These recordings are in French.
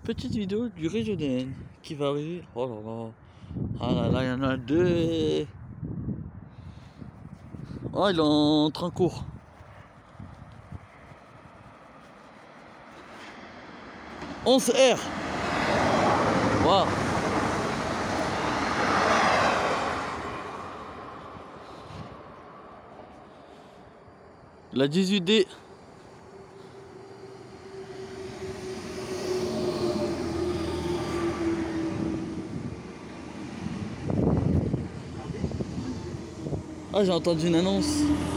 Petite vidéo du régional qui va arriver. Oh là là. Ah là là, il y en a deux. Oh, il est en train court. « 11R ». Wow. La 18D. Ah, j'ai entendu une annonce.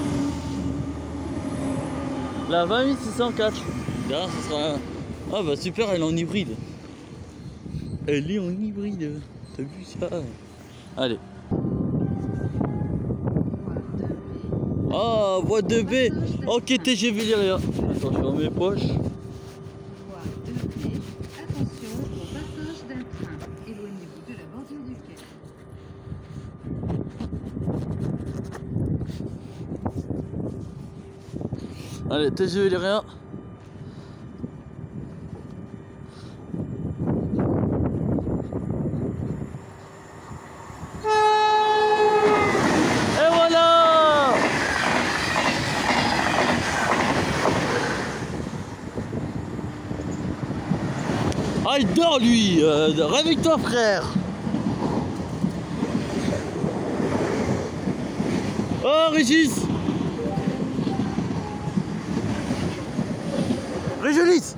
La 20604. Derrière, ce sera... Ah bah super, elle est en hybride. Elle est en hybride. T'as vu ça? Allez. Ah, voie 2B. Ok, TGV Lyria. Attends, je suis dans mes poches. Voie 2B. Attention au passage d'un train. Éloignez-vous de la bordure du quai. Allez, TGV Lyria. Et voilà! Ah, il dort lui! Réveille-toi, frère! Oh, Régis! Régis!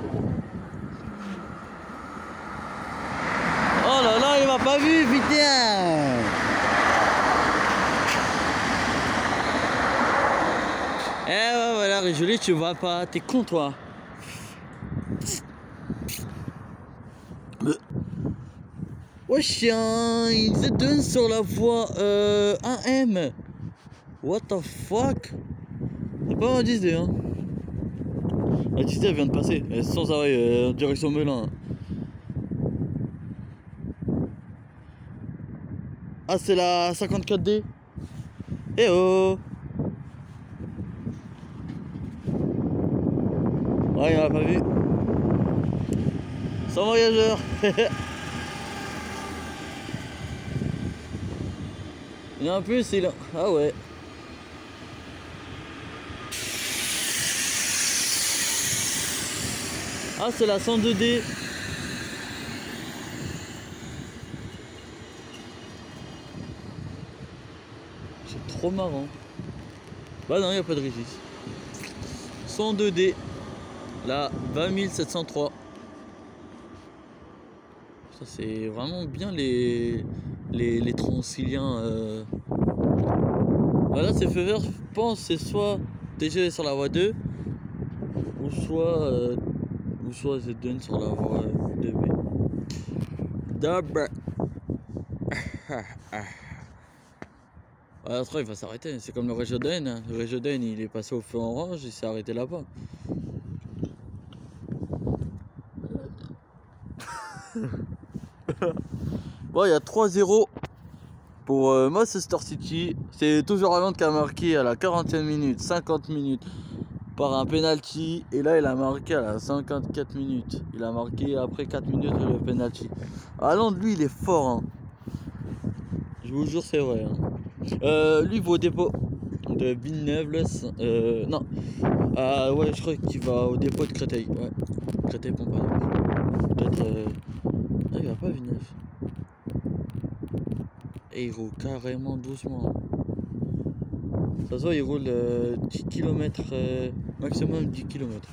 Oh là là, il m'a pas vu, putain! Eh ouais, voilà, Régis, tu vois pas, t'es con toi! Ouais, chien, il se donne sur la voie 1M. What the fuck? C'est pas un 10D, hein. La 10D elle vient de passer, elle est sans arrêt, en direction Melun. Ah, c'est la 54D. Eh oh! Ouais, il m'a pas vu. Sans voyageur. Il y a un plus, il a... Ah ouais. Ah, c'est la 102D. C'est trop marrant. Bah non, il n'y a pas de Régis. 102D. La 20703. Ça, c'est vraiment bien les Transiliens. Voilà, c'est feu vert, je pense, c'est soit TGV sur la voie 2 ou soit ZN sur la voie 2B. D'abord. Ah, il va s'arrêter, c'est comme le Régioden. Hein. Le Régioden, il est passé au feu orange, il s'est arrêté là-bas. Bon, il y a 3-0 pour Manchester City. C'est toujours Haaland qui a marqué à la 40e minute, 50 minutes par un penalty. Et là, il a marqué à la 54 minutes. Il a marqué après 4 minutes le penalty. Haaland, lui, il est fort. Hein. Je vous jure, c'est vrai. Hein. Lui, il va au dépôt de Villeneuve. Non. Ah ouais, je crois qu'il va au dépôt de Créteil. Ouais. Créteil-Pompadour. Peut-être. Ah, il va pas à Villeneuve. Et il roule carrément doucement. Ça se voit, il roule 10 km, maximum 10 km.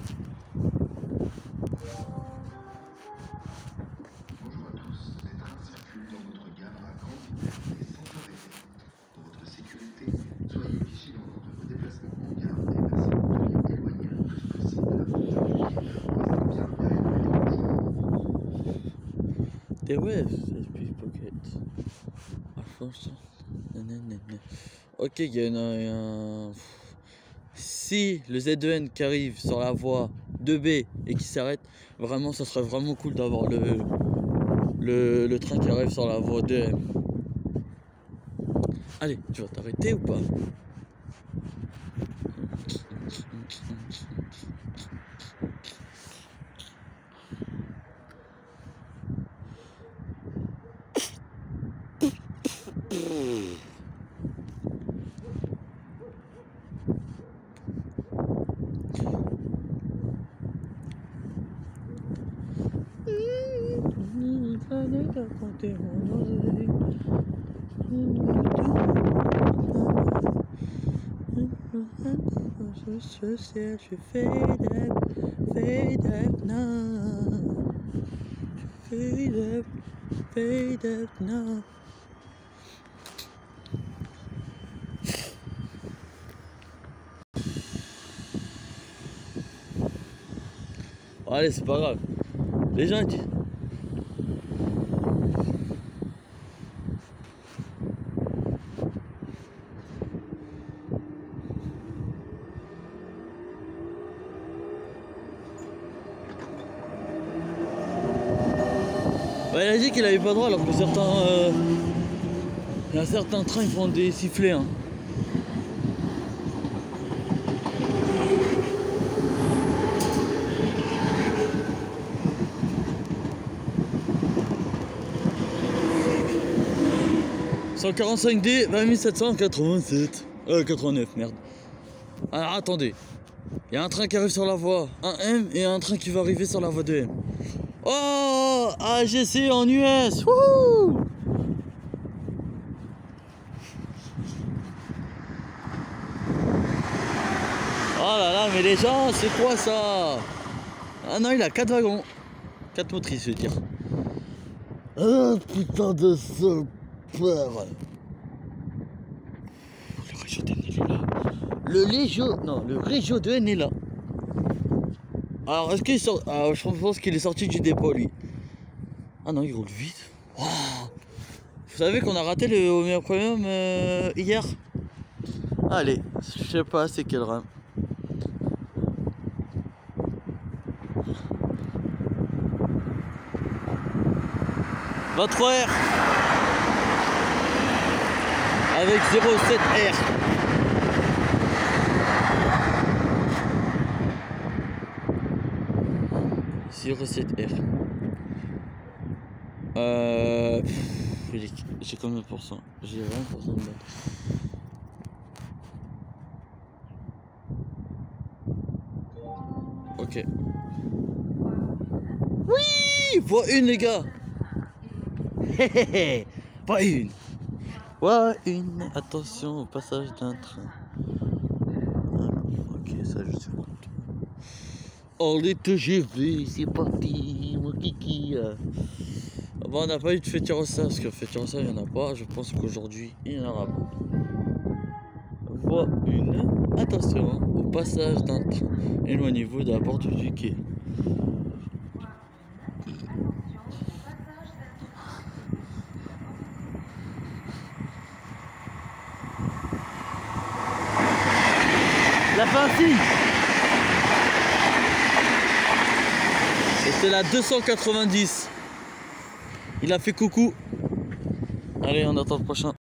Bonjour à tous, les trains circulent dans notre gare à grande vitesse et sans arrêter. Pour votre sécurité, soyez vigilants lors de vos déplacements en gare et merci de vous éloigner le plus possible de la bordure du quai pour être bien derrière les transports. Des waves, SP Pocket. Ah, franchement. Ok, il y en a un. Si le Z2N qui arrive sur la voie 2B et qui s'arrête, vraiment, ça serait vraiment cool d'avoir le train qui arrive sur la voie 2M. Allez, tu vas t'arrêter ou pas? Je sais, je fade up now. Fade up now. Allez, c'est pas grave. Les gens disent. Bah, il a dit qu'il avait pas droit alors que certains. Il y a certains trains qui font des sifflets. Hein. « 145D, 20 787. 89, merde. Alors attendez. Il y a un train qui arrive sur la voie 1M et un train qui va arriver sur la voie 2M. Oh, AGC en US. Wouhou! Oh là là, mais les gens, c'est quoi ça? Ah non, il a 4 wagons. 4 motrices, je veux dire. Ah putain de ce peur. Le Régio de N est là. Le Régio de N est là. Alors, est-ce qu'il sort? Ah, je pense qu'il est sorti du dépôt, lui. Ah non, il roule vite. Wow. Vous savez qu'on a raté le Omega Premium hier? Allez, je sais pas c'est quel rame. « 23R avec 07R. J'ai combien de pourcents? J'ai 20% de batterie. Ok. Oui, voie 1 les gars. Voie 1. Voie 1, attention au passage d'un train. Ok, ça je suis content. Oh les TGV, c'est parti, mon kiki. Bon, on n'a pas eu de Fetirossa, parce que Fetirossa il n'y en a pas. Je pense qu'aujourd'hui il n'y en aura pas. Voie 1, attention au passage d'un train. Éloignez-vous de la porte du quai. La partie. Et c'est la 290. Il a fait coucou. Allez, on attend le prochain.